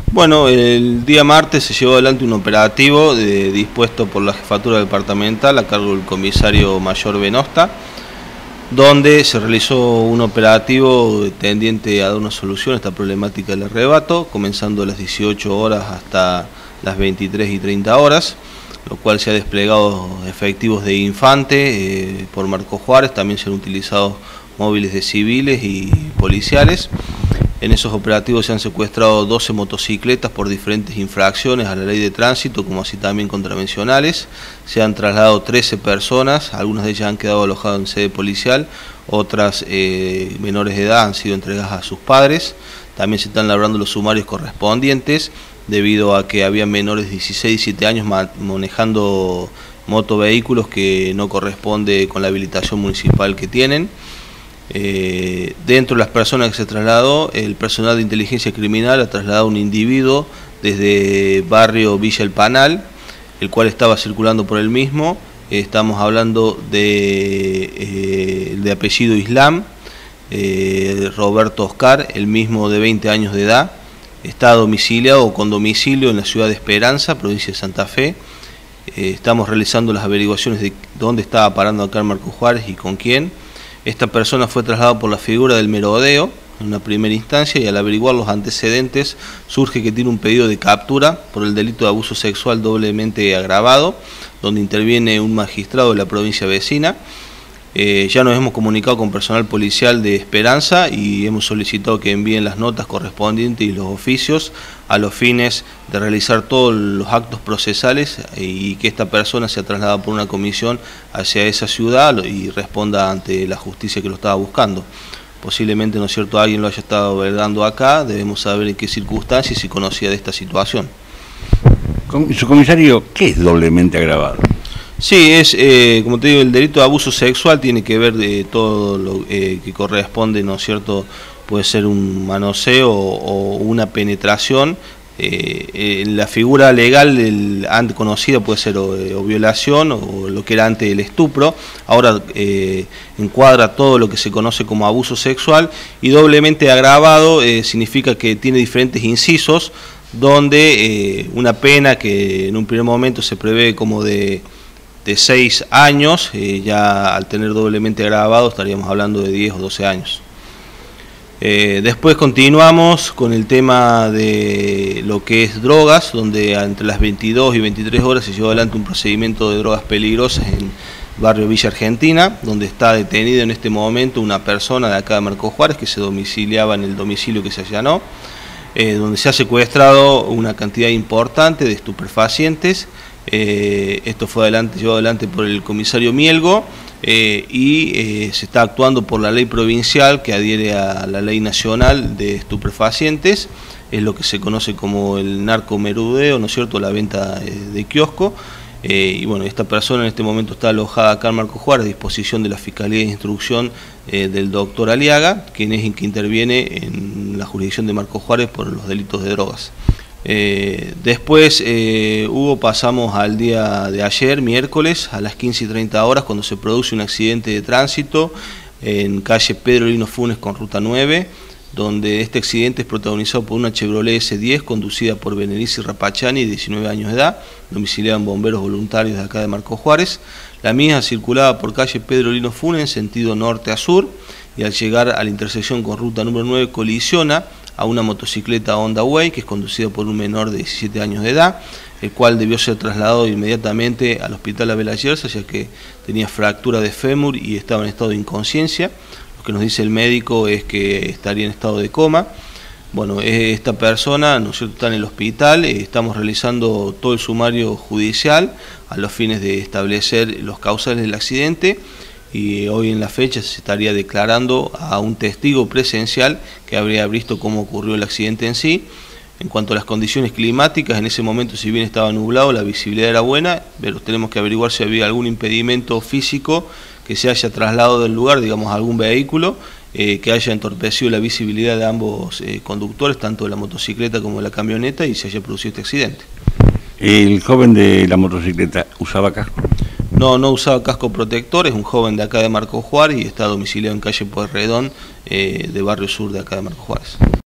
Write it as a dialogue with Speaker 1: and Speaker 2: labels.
Speaker 1: Bueno, el día martes se llevó adelante un operativo dispuesto por la Jefatura Departamental a cargo del Comisario Mayor Venosta, donde se realizó un operativo tendiente a dar una solución a esta problemática del arrebato, comenzando a las 18 horas hasta las 23:30 horas, lo cual se ha desplegado efectivos de Infante por Marcos Juárez. También se han utilizado móviles de civiles y policiales. En esos operativos se han secuestrado 12 motocicletas por diferentes infracciones a la ley de tránsito, como así también contravencionales. Se han trasladado 13 personas, algunas de ellas han quedado alojadas en sede policial, otras menores de edad han sido entregadas a sus padres. También se están labrando los sumarios correspondientes, debido a que había menores de 16 y 17 años manejando motovehículos que no corresponde con la habilitación municipal que tienen. Dentro de las personas que se trasladó, el personal de inteligencia criminal ha trasladado a un individuo desde barrio Villa El Panal, el cual estaba circulando por el mismo. Estamos hablando de apellido Islam, Roberto Oscar, el mismo de 20 años de edad. Está domiciliado o con domicilio en la ciudad de Esperanza, provincia de Santa Fe. Estamos realizando las averiguaciones de dónde estaba parando acá en Marcos Juárez y con quién. Esta persona fue trasladada por la figura del merodeo en una primera instancia, y al averiguar los antecedentes surge que tiene un pedido de captura por el delito de abuso sexual doblemente agravado, donde interviene un magistrado de la provincia vecina. Ya nos hemos comunicado con personal policial de Esperanza y hemos solicitado que envíen las notas correspondientes y los oficios a los fines de realizar todos los actos procesales, y que esta persona sea trasladada por una comisión hacia esa ciudad y responda ante la justicia que lo estaba buscando. Posiblemente, ¿no es cierto?, alguien lo haya estado verdando acá. Debemos saber en qué circunstancias y si conocía de esta situación.
Speaker 2: Su comisario, ¿qué es doblemente agravado?
Speaker 1: Sí, es, como te digo, el delito de abuso sexual tiene que ver de todo lo que corresponde, ¿no es cierto? Puede ser un manoseo o una penetración. La figura legal antes conocida puede ser o violación o lo que era antes el estupro. Ahora encuadra todo lo que se conoce como abuso sexual, y doblemente agravado significa que tiene diferentes incisos, donde una pena que en un primer momento se prevé como de 6 años, ya al tener doblemente agravado estaríamos hablando de 10 o 12 años. Después continuamos con el tema de lo que es drogas, donde entre las 22 y 23 horas se llevó adelante un procedimiento de drogas peligrosas en barrio Villa Argentina, donde está detenida en este momento una persona de acá de Marcos Juárez que se domiciliaba en el domicilio que se allanó, donde se ha secuestrado una cantidad importante de estupefacientes. Esto fue llevado adelante por el comisario Mielgo, y se está actuando por la ley provincial que adhiere a la ley nacional de estupefacientes. Es lo que se conoce como el narcomenudeo, ¿no es cierto?, la venta de kiosco. Y bueno, esta persona en este momento está alojada acá en Marcos Juárez a disposición de la Fiscalía de Instrucción del doctor Aliaga, quien es el que interviene en la jurisdicción de Marcos Juárez por los delitos de drogas. Después pasamos al día de ayer, miércoles, a las 15:30 horas, cuando se produce un accidente de tránsito en calle Pedro Lino Funes con ruta 9, donde este accidente es protagonizado por una Chevrolet S10 conducida por Benelice Rapachani, de 19 años de edad, domiciliada en bomberos voluntarios de acá de Marcos Juárez. La misma circulaba por calle Pedro Lino Funes en sentido norte a sur, y al llegar a la intersección con ruta número 9 colisiona a una motocicleta Honda Way que es conducida por un menor de 17 años de edad, el cual debió ser trasladado inmediatamente al hospital Abel Ayerza, ya que tenía fractura de fémur y estaba en estado de inconsciencia. Lo que nos dice el médico es que estaría en estado de coma. Bueno, esta persona, ¿no es cierto?, está en el hospital. Estamos realizando todo el sumario judicial a los fines de establecer los causales del accidente, y hoy en la fecha se estaría declarando a un testigo presencial que habría visto cómo ocurrió el accidente en sí. En cuanto a las condiciones climáticas, en ese momento, si bien estaba nublado, la visibilidad era buena, pero tenemos que averiguar si había algún impedimento físico que se haya trasladado del lugar, digamos algún vehículo que haya entorpecido la visibilidad de ambos conductores, tanto de la motocicleta como de la camioneta, y se haya producido este accidente.
Speaker 2: ¿El joven de la motocicleta usaba casco?
Speaker 1: No usaba casco protector. Es un joven de acá de Marcos Juárez y está domiciliado en calle Pueyrredón, de barrio sur de acá de Marcos Juárez.